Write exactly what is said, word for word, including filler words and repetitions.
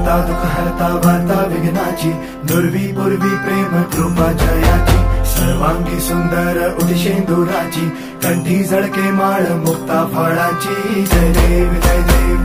दाता दुःख हरता वार्ता विघ्नाची, दुर्वी पूर्वी प्रेम कृपा जयाची, सर्वांगी सुंदर उठी शेंदुराची, कंठी झळके माळ मुक्ता फळाची. जय देव जय देव